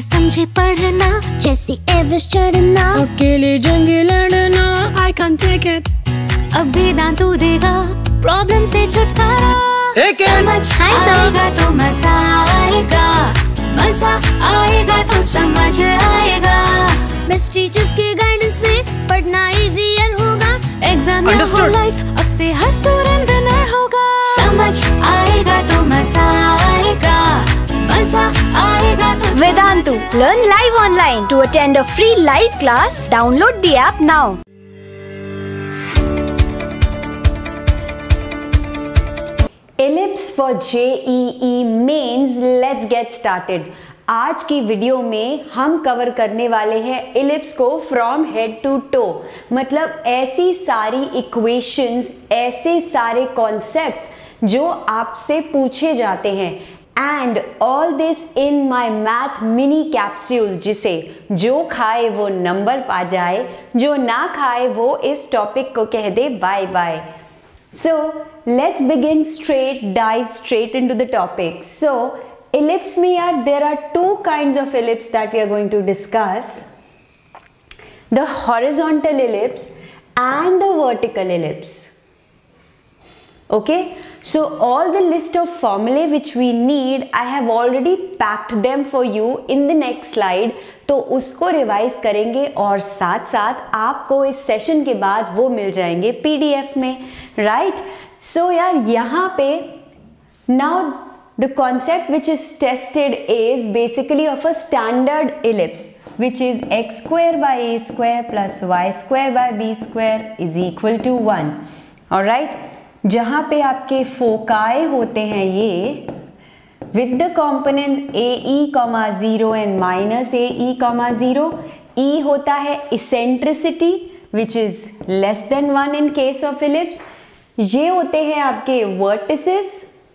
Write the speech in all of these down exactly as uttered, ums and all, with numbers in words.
समझे पढ़ना, जैसे एवरेस्ट चढ़ना, अकेले जंग लड़ना। I can't take it. अब वेदांतु देगा प्रॉब्लम से छुटकारा। समझ आएगा तो मजा आएगा, मजा आएगा तो समझ आएगा। बेस्ट टीचर्स के गाइडेंस में पढ़ना इजियर होगा। एग्जाम या हो लाइफ, अब से हर स्टूडेंट विनर होगा। समझ आएगा तो मजा आएगा, मजा आएगा तो Vedantu. Learn live online. To attend a free live class, download the app now. Ellipse for J E E Mains. Let's get started. आज की वीडियो में हम कवर करने वाले हैं इलिप्स को फ्रॉम हेड टू टो, मतलब ऐसी सारी इक्वेशंस, ऐसे सारे कॉन्सेप्ट्स जो आपसे पूछे जाते हैं, and all this in my math mini capsule, जिसे जो खाए वो नंबर पा जाए, जो ना खाए वो इस टॉपिक को कह दे bye bye. So let's begin straight, dive straight into the topic. So ellipse में यार there are two kinds of ellipse that we are going to discuss. The horizontal ellipse and the vertical ellipse. Okay, so all the list of formulae which we need, I have already packed them for you in the next slide. तो उसको revise करेंगे और साथ साथ आपको इस session के बाद वो मिल जाएंगे पीडीएफ में, राइट? सो यार यहाँ पे now the concept which is tested is basically of a standard ellipse, which is x square by a square plus y square by b square is equal to one. Alright, जहाँ पे आपके foci होते हैं ये with the components a e comma zero and minus a e comma zero. E होता है eccentricity which is less than one in case of ellipse. ये होते हैं आपके vertices,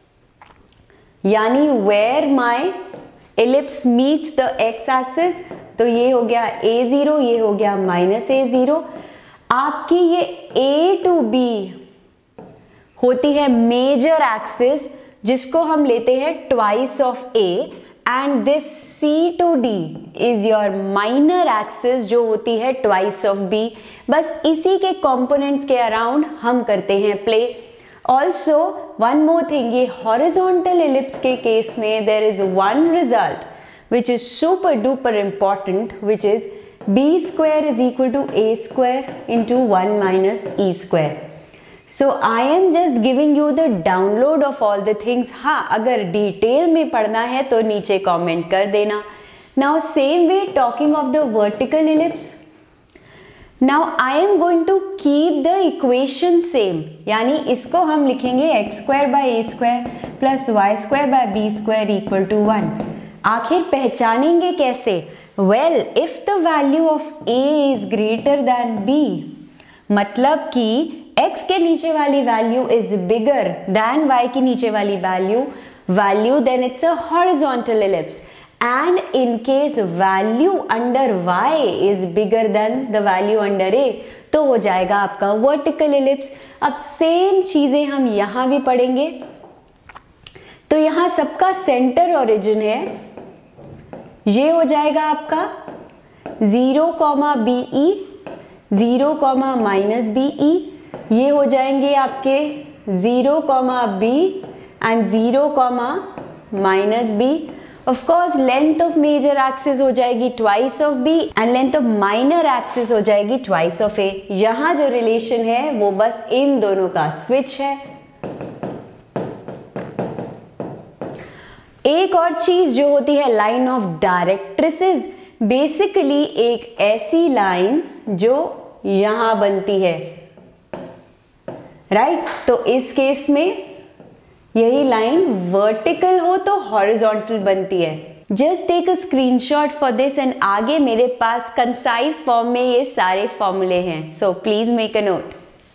यानी where my ellipse meets the x axis. तो ये हो गया a zero, ये हो गया minus a zero. आपकी ये a to b होती है मेजर एक्सिस, जिसको हम लेते हैं twice of a, and this c to d is your minor axis, जो होती है ट्वाइस ऑफ b. बस इसी के कंपोनेंट्स के अराउंड हम करते हैं play. Also one more thing, ये हॉरिजॉन्टल एलिप्स के केस में there is one result which is super duper important, which is b square is equal to a square into one minus e square. So I am just giving you the download of all the things. हाँ, अगर detail में पढ़ना है तो नीचे comment कर देना. Now same way talking of the vertical ellipse. Now I am going to keep the equation same. यानी इसको हम लिखेंगे x square by a square plus y square by b square equal to one. आखिर पहचानेंगे कैसे? Well, if the value of a is greater than b, मतलब कि x के नीचे वाली value is bigger than y की नीचे वाली value value then it's a horizontal ellipse. And in case value under y is bigger than the value under a, तो हो जाएगा आपका वर्टिकल एलिप्स. अब सेम चीजें हम यहां भी पढ़ेंगे. तो यहां सबका सेंटर ओरिजिन है, ये हो जाएगा आपका zero comma B E, zero comma minus B E. ये हो जाएंगे आपके zero comma B and zero comma minus B. Of course length of major axis हो जाएगी twice of B and length of minor axis हो जाएगी twice of ए. यहाँ जो रिलेशन है वो बस इन दोनों का स्विच है. एक और चीज जो होती है लाइन ऑफ डायरेक्ट्रिसेस, बेसिकली एक ऐसी लाइन जो यहां बनती है, राइट right? तो इस केस में यही लाइन वर्टिकल हो तो हॉरिजॉन्टल बनती है. Just take a screenshot for this and आगे मेरे पास कंसाइज फॉर्म में ये सारे फॉर्मूले हैं, so please make a note.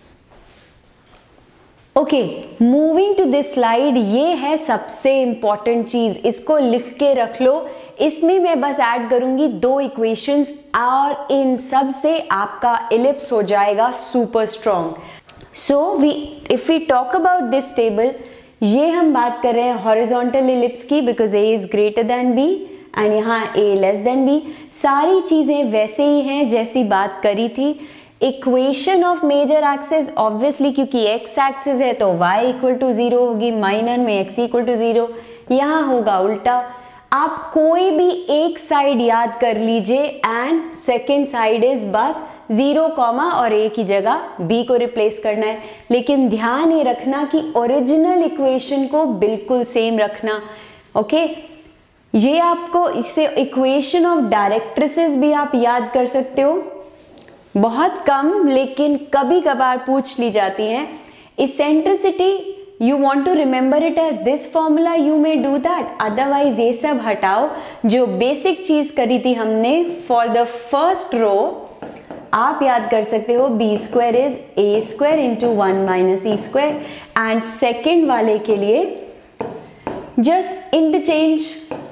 Okay, moving to this slide. ये है सबसे इंपॉर्टेंट चीज, इसको लिख के रख लो. इसमें मैं बस ऐड करूंगी दो इक्वेशंस और इन सब से आपका इलिप्स हो जाएगा super strong. So we if we talk about this table, ये हम बात कर रहे हैं हॉरिजॉन्टल इलिप्स की, because A is greater than B and यहाँ a लेस देन b। सारी चीज़ें वैसे ही हैं जैसी बात करी थी। Equation of major axis obviously क्योंकि x एक्सिस है तो y इक्वल टू ज़ीरो होगी, माइनर में x इक्वल टू ज़ीरो, यहाँ होगा उल्टा। आप कोई भी एक साइड याद कर लीजिए एंड सेकेंड साइड इज बस जीरो कॉमा और a की जगह b को रिप्लेस करना है। लेकिन ध्यान ये रखना कि ओरिजिनल इक्वेशन को बिल्कुल सेम रखना। Okay okay? ये आपको इससे इक्वेशन ऑफ डायरेक्ट्रिसेस भी आप याद कर सकते हो, बहुत कम लेकिन कभी कभार पूछ ली जाती हैं। Eccentricity you want to remember it as this formula, you may do that, otherwise ये सब हटाओ। जो बेसिक चीज करी थी हमने फॉर द फर्स्ट रो आप याद कर सकते हो B square is A square into one minus E square, and second वाले के लिए जस्ट इंटरचेंज,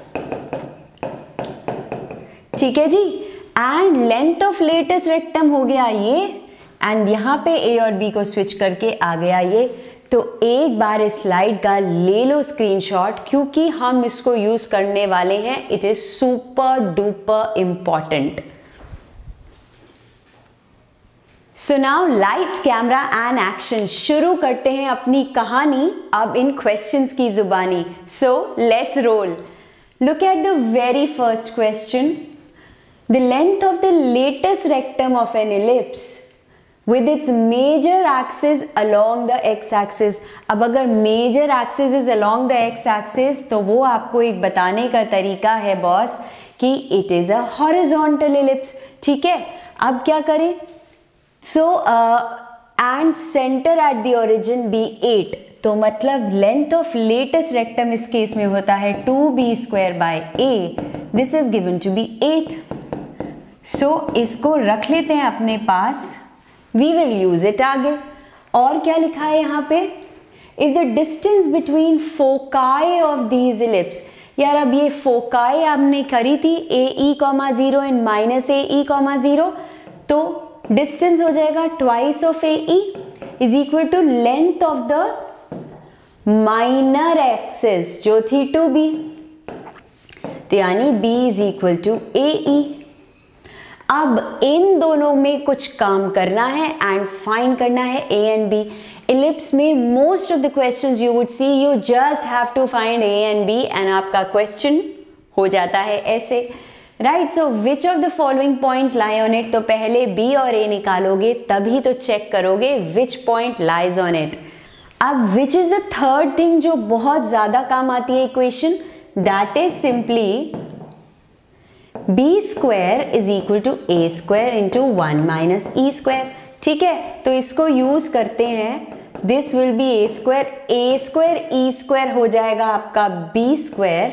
ठीक है जी। And length of latus rectum हो गया ये, एंड यहाँ पे ए और बी को स्विच करके आ गया ये। तो एक बार इस स्लाइड का ले लो स्क्रीनशॉट क्योंकि हम इसको यूज करने वाले हैं। It is super duper important. So now lights camera and action, शुरू करते हैं अपनी कहानी अब इन क्वेश्चंस की जुबानी। So let's roll. Look at the very first question. The length of the latus rectum of an ellipse with its major axis along the x axis। अब अगर major axis is along the x axis तो वो आपको एक बताने का तरीका है बॉस कि it is a horizontal ellipse, ठीक है। अब क्या करें? so uh, and center at the origin be eight, तो मतलब लेंथ ऑफ लेटेस्ट रेक्टम इस केस में होता है two B square by A, this is given to be eight. So इसको रख लेते हैं अपने पास, we will use it आगे। और क्या लिखा है यहाँ पे? if the distance between foci of these ellipse, यार अब ये foci आपने करी थी A E comma zero and minus A E comma zero, तो डिस्टेंस हो जाएगा twice of A E is equal to length of the minor axis जो थी टू बी, तो यानी b is equal to A E. अब इन दोनों में कुछ काम करना है एंड फाइंड करना है ए एंड बी। इलिप्स में most of the questions you would see you just have to find A and B and आपका क्वेश्चन हो जाता है ऐसे, right. So which of the following points lie on it, तो पहले B और ए निकालोगे तभी तो चेक करोगे which point lies on it. अब which is the third thing जो बहुत ज्यादा काम आती है equation, that is simply B square is equal to A square into one minus E square, ठीक है। तो इसको यूज करते हैं, this will be A square, A square E square हो जाएगा आपका बी स्क्वायर,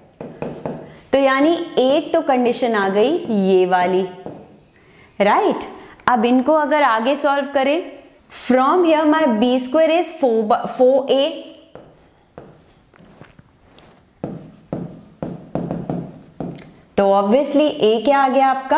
तो यानी एक तो कंडीशन आ गई ये वाली, राइट। अब इनको अगर आगे सॉल्व करें, from here my B square is four four A, तो ऑब्वियसली a क्या आ गया आपका,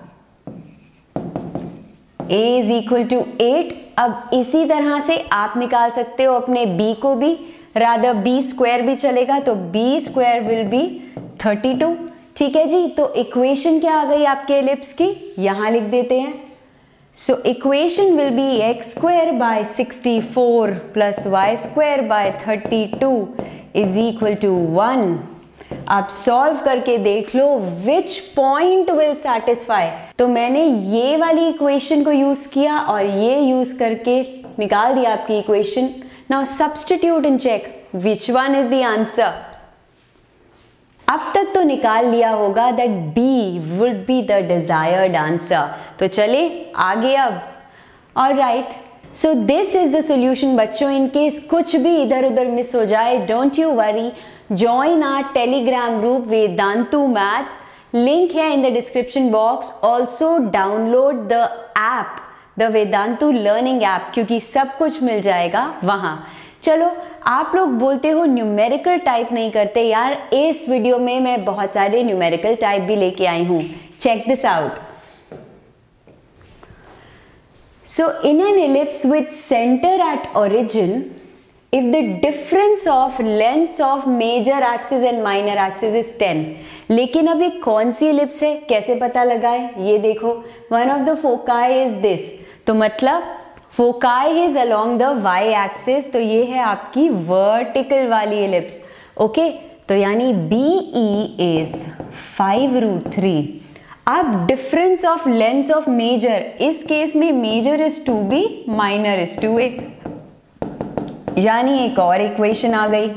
a is equal to eight. अब इसी तरह से आप निकाल सकते हो अपने b को भी, रादर b स्क्वायर भी चलेगा, तो b square will be thirty two, ठीक है जी। तो इक्वेशन क्या आ गई आपके एलिप्स की, यहां लिख देते हैं। So equation will be X square by sixty four plus Y square by thirty two is equal to one. आप सॉल्व करके देख लो विच पॉइंट विल सेटिस्फाई। तो मैंने ये वाली इक्वेशन को यूज किया और ये यूज करके निकाल दिया आपकी equation. Now substitute and check which one is the answer. अब तक तो निकाल लिया होगा that B would be the desired answer. तो चले आगे अब। Alright, so this is the solution बच्चों। इन केस कुछ भी इधर उधर मिस हो जाए, don't you worry, join our telegram group Vedantu Maths, link है in the description box। also download the app, the Vedantu learning app, क्योंकि सब कुछ मिल जाएगा वहां। चलो, आप लोग बोलते हो न्यूमेरिकल टाइप नहीं करते, यार इस वीडियो में मैं बहुत सारे न्यूमेरिकल टाइप भी लेके आई हूं, check this out. So in an ellipse with center at origin, if the difference of lengths of major axis and minor axis is ten. लेकिन अब ये कौन सी ellipse है, कैसे पता लगाए? ये देखो, one of the foci is this, तो मतलब foci is along the y axis, तो ये है आपकी vertical वाली ellipse. ओके, तो यानी B E is five root three. अब difference of length of major, इस केस में major is two B, minor is two A, यानी एक और इक्वेशन आ गई.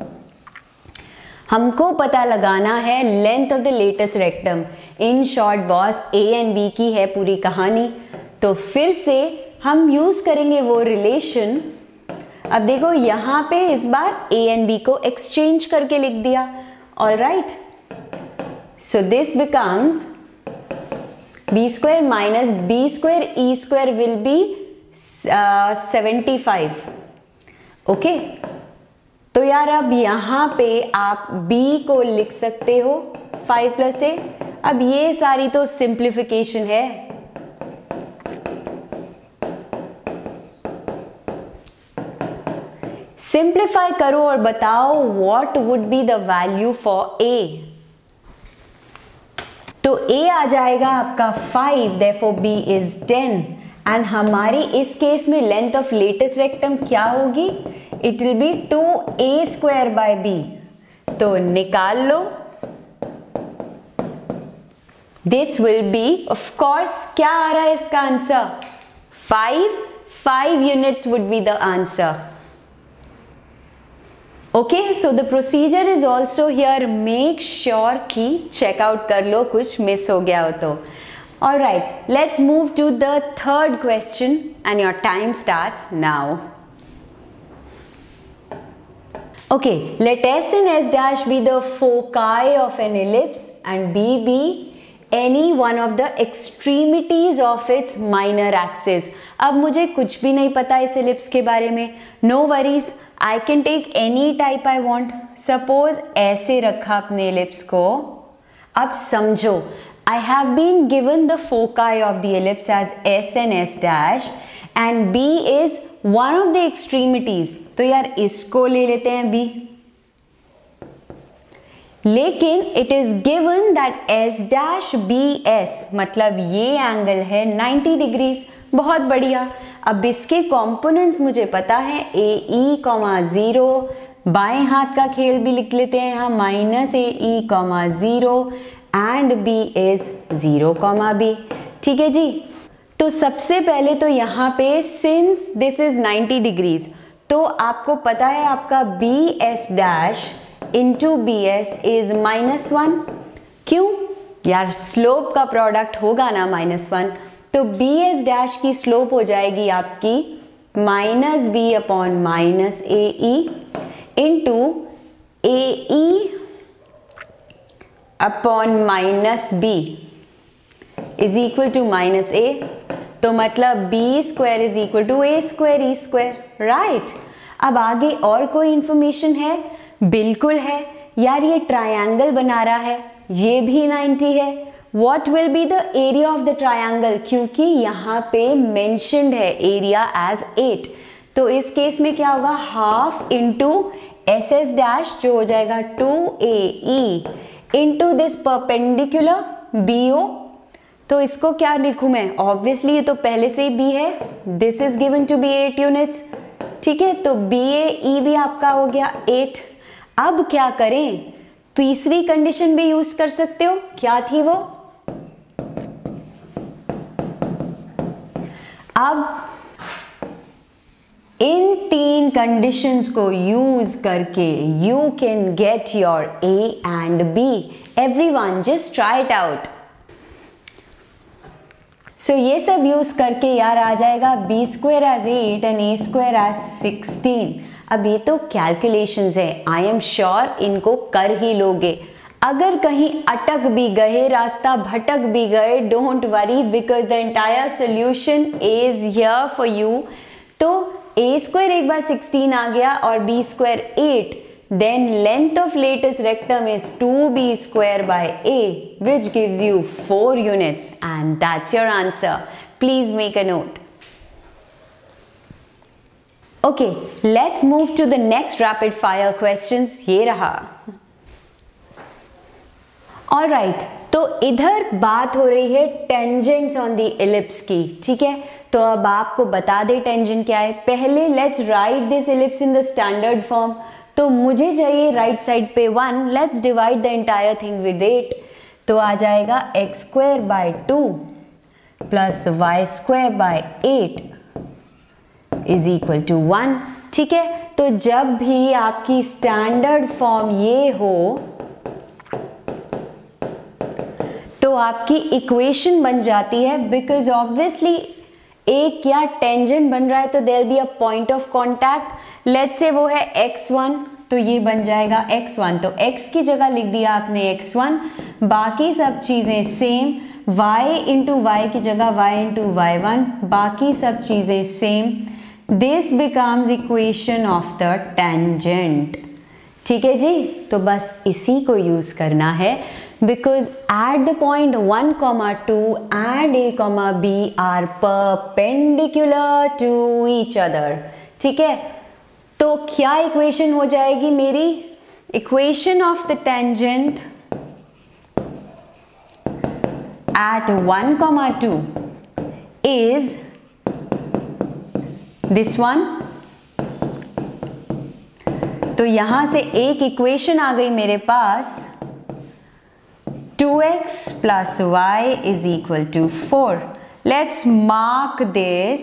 हमको पता लगाना है length of the latus rectum. In short boss A and B की है पूरी कहानी, तो फिर से हम यूज करेंगे वो रिलेशन. अब देखो यहाँ पे इस बार ए एंड बी को एक्सचेंज करके लिख दिया. All right, so this becomes B square minus B square E square will be seventy five. Okay, तो यार अब यहाँ पे आप b को लिख सकते हो फाइव प्लस ए. अब ये सारी तो सिंप्लीफिकेशन है. सिंप्लीफाई करो और बताओ what would be the value for a. तो a आ जाएगा आपका five, therefore b is ten. And हमारी इस केस में लेंथ ऑफ लेटेस्ट रेक्टम क्या होगी? It will be two A square by B. तो निकाल लो. This will be, of course क्या आ रहा है इसका answer? Five. Five units would be the answer. Okay, so the procedure is also here. Make sure कि चेकआउट कर लो, कुछ मिस हो गया हो तो. All right, let's move to the third question and your time starts now. Okay, let S and S dash be the foci of an ellipse and B be any one of the extremities of its minor axis. अब मुझे कुछ भी नहीं पता इस ellipse के बारे में. No worries, I can take any type I want. Suppose ऐसे रखा अपने ellipse को. अब समझो, I have been given the foci of the ellipse as S and S dash and B is one of the extremities. तो यार इसको ले लेते हैं B. लेकिन it is given that S dash B S, मतलब ये एंगल है नाइंटी डिग्रीज. बहुत बढ़िया. अब इसके कंपोनेंट्स मुझे पता है, ए ई कॉमा जीरो. बाएं हाथ का खेल भी लिख लेते हैं यहाँ, minus A E comma zero and b is zero comma B. ठीक है जी. तो सबसे पहले तो यहाँ पे since this is ninety degrees, तो आपको पता है आपका B S dash into B S is minus one. क्यों यार? स्लोप का प्रोडक्ट होगा ना माइनस वन, तो बी एस डैश की स्लोप हो जाएगी आपकी minus B upon minus A E into A E upon minus B is equal to minus A. तो मतलब B square is equal to A square E square. Right. अब आगे और कोई इंफॉर्मेशन है? बिल्कुल है यार. ये ट्रायंगल बना रहा है, ये भी नाइंटी है. What will be the area of the triangle? क्योंकि यहाँ पे मेंशन्ड है एरिया एज एट, तो इस केस में क्या होगा? Half into S S dash जो हो जाएगा two A E into this perpendicular B O. तो इसको क्या लिखूं मैं? ऑब्वियसली ये तो पहले से ही बी है. This is given to be eight units. ठीक है, तो बी ए ई भी आपका हो गया एट. अब क्या करें? तीसरी कंडीशन भी यूज कर सकते हो. क्या थी वो? अब इन तीन कंडीशंस को यूज करके you can get your A and B. Everyone just try it out. So ये सब यूज करके यार आ जाएगा B square as eight and A square as sixteen. अब ये तो कैलकुलेशंस है, आई एम श्योर इनको कर ही लोगे. अगर कहीं अटक भी गए, रास्ता भटक भी गए, don't worry because the entire solution is here for you. तो ए स्क्वायर एक बार सिक्सटीन आ गया और B square eight. then length of latest rectum is two b square by a, which gives you four units, and that's your answer. Please make a note. Okay, let's move to the next rapid fire questions. ये रहा। All right, तो इधर बात हो रही है tangents on the ellipse की, ठीक है। तो अब आपको बता दे टेंजेंट क्या है। पहले let's write this ellipse in the standard form. तो मुझे चाहिए राइट साइड पे one, let's divide the entire thing with eight. तो आ जाएगा X square by two plus Y square by eight is equal to one, ठीक है। तो जब भी आपकी स्टैंडर्ड फॉर्म ये हो तो आपकी इक्वेशन बन जाती है, बिकॉज ऑब्वियसली एक क्या टेंजेंट बन रहा है तो there be a point of contact. Let's say वो है एक्स वन, तो ये बन जाएगा एक्स वन। तो x की जगह लिख दिया आपने एक्स वन, बाकी सब चीजें सेम। y इंटू वाई की जगह y इंटू वाई वन, बाकी सब चीजें same. This becomes equation of the tangent, ठीक है जी। तो बस इसी को यूज करना है, because at the point one comma two and a comma b are perpendicular to each other, ठीक है। तो क्या इक्वेशन हो जाएगी मेरी? Equation of the tangent at one comma two is this one। तो यहां से एक इक्वेशन आ गई मेरे पास, two X plus y is equal to four. Let's mark this.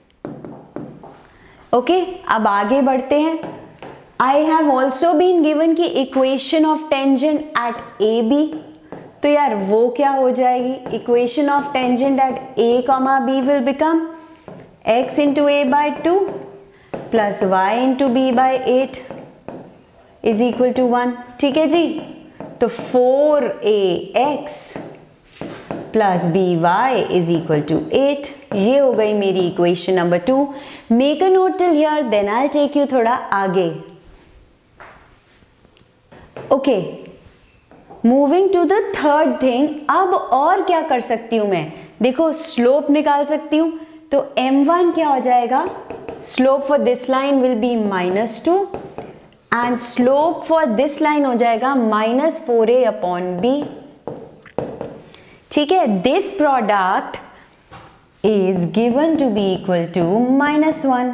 Okay, अब आगे बढ़ते हैं। I have also been given की equation of tangent at A B। तो यार वो क्या हो जाएगी? Equation of tangent at A comma B will become x into A by two plus y into B by eight is equal to one, ठीक है जी। तो four A X plus B Y is equal to eight, ये हो गई मेरी equation number two. Make a note till here, then I take you थोड़ा आगे। Okay, moving to the third thing. अब और क्या कर सकती हूं मैं? देखो, स्लोप निकाल सकती हूं। तो एम वन क्या हो जाएगा? Slope for this line will be minus two and slope for this line हो जाएगा minus four A upon B, ठीक है। This product is given to be equal to minus one.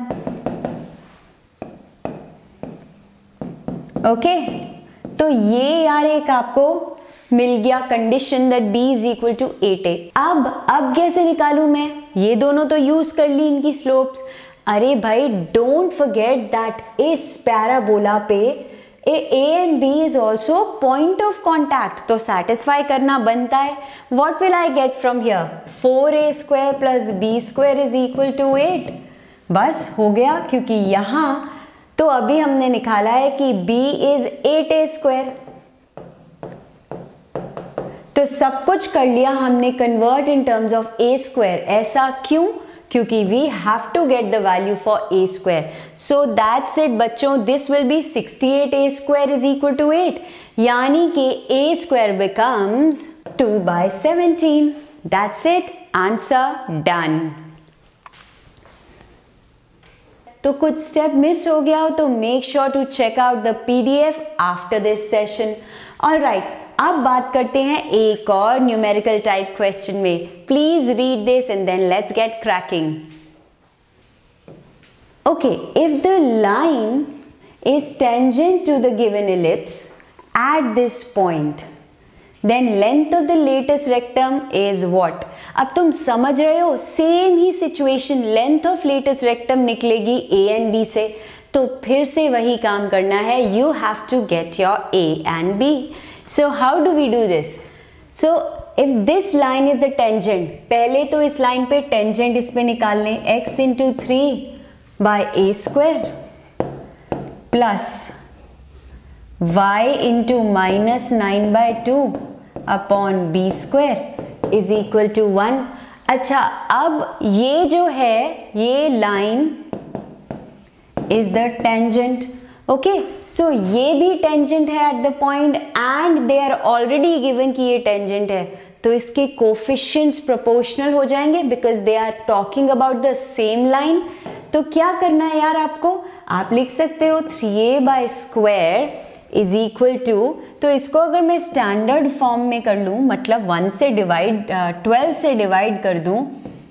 Okay, तो ये यार एक आपको मिल गया condition that b is equal to eight A. अब अब कैसे निकालूं मैं? ये दोनों तो यूज कर ली इनकी स्लोप्स। अरे भाई, डोंट फॉरगेट दैट इस पैराबोला पे A and B is also point of contact, तो सेटिस्फाई करना बनता है। What will I get from here? Four A square plus B square is equal to eight. बस हो गया, क्योंकि यहां तो अभी हमने निकाला है कि b is eight A square. तो सब कुछ कर लिया हमने convert in terms of A square. ऐसा क्यों? क्योंकि we have to get the value for A square. So that's it बच्चों, this will be sixty eight A square is equal to eight, यानी कि A square becomes two by seventeen. That's it, answer done. तो कुछ step miss हो गया हो तो make sure to check out the PDF after this session. Alright, अब बात करते हैं एक और न्यूमेरिकल टाइप क्वेश्चन में। Please read this and then let's get cracking. Okay, if the line is tangent to the given ellipse at this point, then length of the latus rectum is what? अब तुम समझ रहे हो, same ही situation, length of latus rectum निकलेगी A and B से। तो फिर से वही काम करना है, you have to get your A and B. So how do we do this? So if this line is the tangent, पहले तो इस लाइन पे टेंजेंट इस पे निकाल लें, x into three by A square plus Y into minus nine by two upon B square is equal to one. अच्छा, अब ये जो है ये line is the tangent. Okay, so ये भी टेंजेंट है at the point and they are already given कि ये टेंजेंट है, तो इसके कोफिशिएंट्स प्रोपोर्शनल हो जाएंगे because they are talking about the same line. तो क्या करना है यार आपको, आप लिख सकते हो three A by square is equal to, तो इसको अगर मैं स्टैंडर्ड फॉर्म में कर लूँ, मतलब वन से डिवाइड ट्वेल्व से डिवाइड कर दूँ,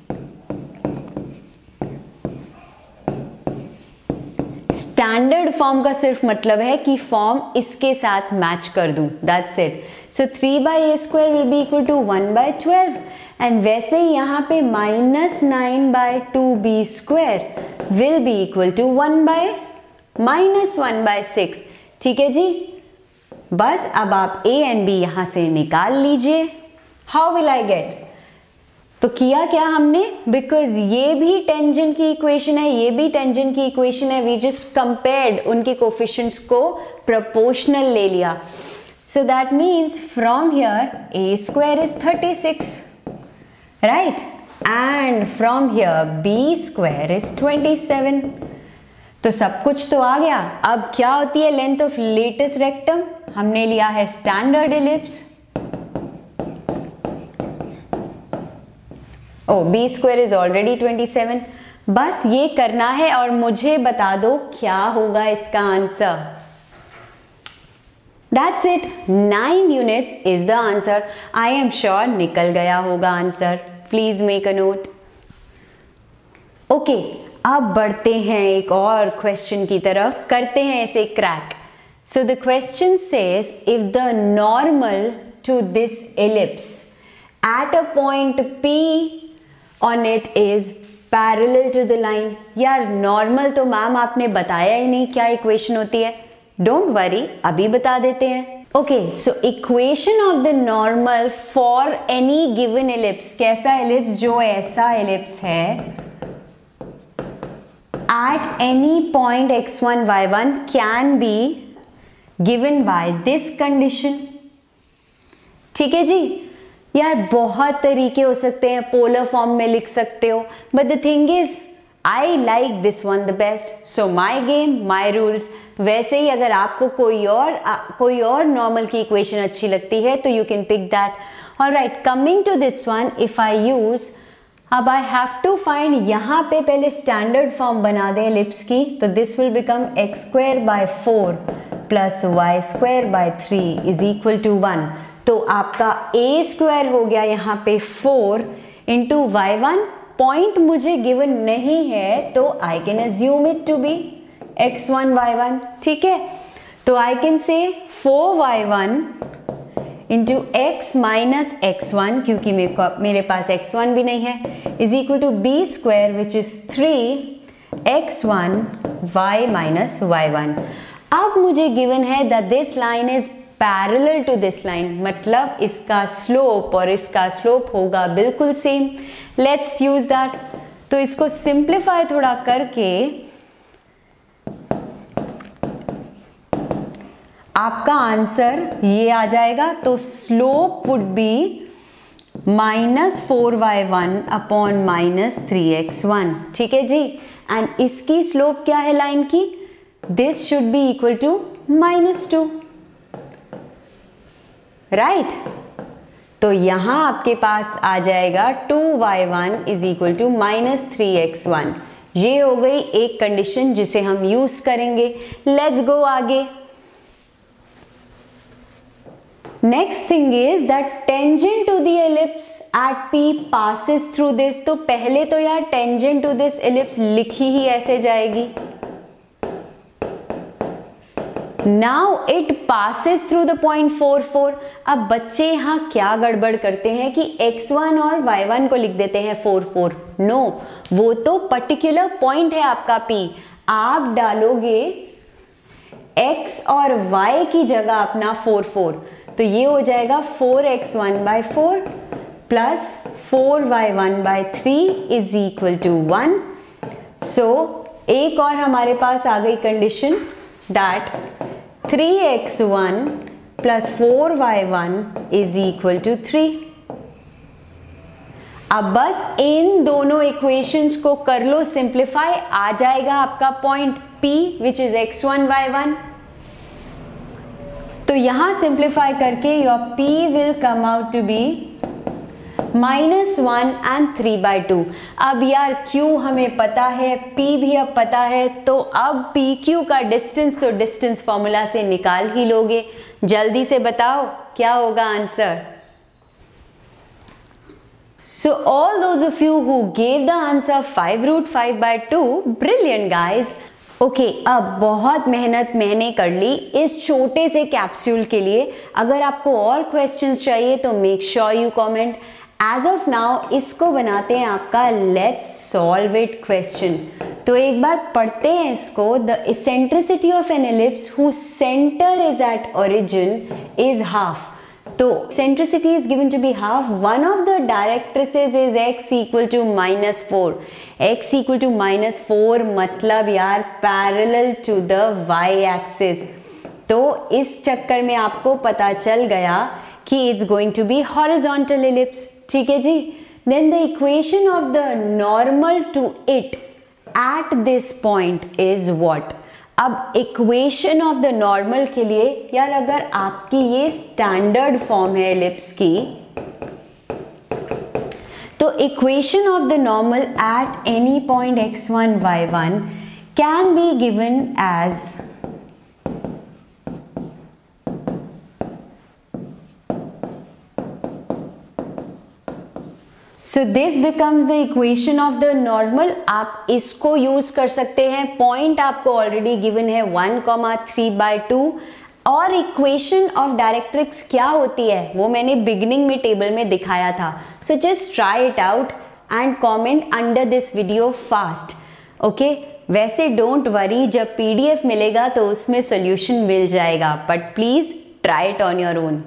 स्टैंडर्ड फॉर्म का सिर्फ मतलब है कि फॉर्म इसके साथ मैच कर दूं, that's it. So three by A square will be equal to one by twelve, and वैसे ही यहाँ पे minus nine by two B square will be equal to one by minus one by six. ठीक है जी, बस अब आप ए and B यहाँ से निकाल लीजिए। हाउ विल आई गेट, तो किया क्या हमने, बिकॉज ये भी टेंजेंट की इक्वेशन है, ये भी टेंजेंट की इक्वेशन है, वी जस्ट कंपेयर्ड उनके कोफिशिएंट्स को प्रोपोर्शनल ले लिया। So that means from here A square is thirty six, right, and from here B square is twenty seven. तो सब कुछ तो आ गया। अब क्या होती है लेंथ ऑफ लेटेस्ट रेक्टम, हमने लिया है standard ellipse, oh B square is already twenty seven. बस ये करना है और मुझे बता दो क्या होगा इसका answer. That's it, nine units is the answer. I am sure निकल गया होगा answer, please make a note. Okay, अब बढ़ते हैं एक और क्वेश्चन की तरफ, करते हैं इसे crack. So the question says if the normal to this ellipse at a point P on it is parallel to the line। यार नॉर्मल तो मैम आपने बताया ही नहीं क्या इक्वेशन होती है, डोंट वरी अभी बता देते हैं। Okay, so equation of the normal for any given ellipse, कैसा एलिप्स, जो ऐसा एलिप्स है at any point x one y one can be given by this condition। ठीक है जी, यार बहुत तरीके हो सकते हैं, पोलर फॉर्म में लिख सकते हो, but the thing is I like this one the best, so my game my rules. वैसे ही अगर आपको कोई और आ, कोई और नॉर्मल की इक्वेशन अच्छी लगती है तो you can pick that. Alright, coming to this one, if I use, अब आई हैव टू फाइंड, यहाँ पे पहले स्टैंडर्ड फॉर्म बना दें एलिप्स की, तो this will become X square by four plus Y square by three is equal to one. तो आपका ए स्क्वायर हो गया यहाँ पे four into Y one, point मुझे गिवन नहीं है तो I can assume it to be X one Y one. ठीक है, तो I can say four Y one into X minus X one, क्योंकि मेरे मेरे पास एक्स वन भी नहीं है, is equal to B square which is three X one Y minus Y one. अब मुझे गिवन है that this line is parallel to this line, मतलब इसका स्लोप और इसका स्लोप होगा बिल्कुल सेम। Let's use that. तो इसको सिंप्लीफाई थोड़ा करके आपका आंसर ये आ जाएगा। तो slope would be minus four Y one upon minus three X one. ठीक है जी, एंड इसकी स्लोप क्या है लाइन की, this should be equal to minus two, right. तो यहां आपके पास आ जाएगा two Y one is equal to minus three X one. ये हो गई एक कंडीशन जिसे हम यूज करेंगे। लेट्स गो आगे। Next thing is that tangent to the ellipse at P passes through this. तो पहले तो यार टेंजेंट टू दिस एलिप्स लिखी ही ऐसे जाएगी, now it passes through the point four four. अब बच्चे यहाँ क्या गड़बड़ करते हैं कि एक्स वन और वाई वन को लिख देते हैं फोर फोर। नो, वो तो पर्टिकुलर पॉइंट है आपका P। आप डालोगे x और y की जगह अपना फोर फोर, तो ये हो जाएगा four X one by four plus four Y one by three is equal to one. So एक और हमारे पास आ गई condition that three X one plus four Y one is equal to three. अब बस इन दोनों इक्वेशंस को कर लो सिंप्लीफाई, आ जाएगा आपका point P which is X one Y one. तो यहां सिंप्लीफाई करके your P will come out to be minus one and three by two. अब यार Q हमें पता है, P भी अब पता है, तो अब P Q का डिस्टेंस तो डिस्टेंस फॉर्मूला से निकाल ही लोगे। जल्दी से बताओ क्या होगा answer. So all those of you who gave the answer five root five by two, brilliant guys. Okay okay, अब बहुत मेहनत मैंने कर ली इस छोटे से कैप्सूल के लिए। अगर आपको और क्वेश्चंस चाहिए तो make sure you comment. As of now इसको बनाते हैं आपका लेट्स सॉल्व इट क्वेश्चन। तो एक बार पढ़ते हैं इसको। The eccentricity of an ellipse whose centre is at origin is half. तो centricity is given to be half. One of the directrices is x equal to minus four. x equal to minus four मतलब यार parallel to the y axis. तो इस चक्कर में आपको पता चल गया कि it's going to be horizontal ellipse. ठीक है जी। Then the equation of the normal to it at this point is what? अब इक्वेशन ऑफ द नॉर्मल के लिए यार अगर आपकी ये स्टैंडर्ड फॉर्म है एलिप्स की, तो equation of the normal at any point X one Y one can be given as so this becomes the equation of the normal. आप इसको यूज कर सकते हैं। पॉइंट आपको ऑलरेडी गिवन है one comma three by two. और equation of directrix क्या होती है वो मैंने बिगिनिंग में टेबल में दिखाया था। So just try it out and comment under this video fast. Okay, वैसे डोंट वरी, जब पीडीएफ मिलेगा तो उसमें सोल्यूशन मिल जाएगा, but please try it on your own.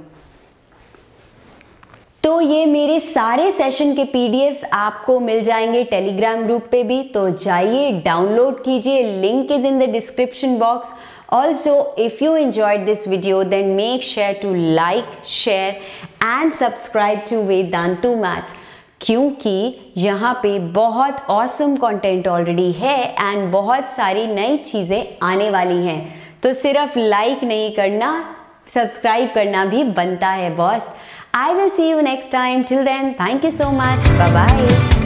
तो ये मेरे सारे सेशन के पीडीएफ्स आपको मिल जाएंगे टेलीग्राम ग्रुप पे भी, तो जाइए डाउनलोड कीजिए, link is in the description box. Also if you enjoyed this video then make sure to like, share and subscribe to Vedantu maths, क्योंकि यहाँ पे बहुत ऑसम कंटेंट ऑलरेडी है एंड बहुत सारी नई चीज़ें आने वाली हैं। तो सिर्फ लाइक नहीं करना, सब्सक्राइब करना भी बनता है boss. I will see you next time. Till then, thank you so much. Bye bye.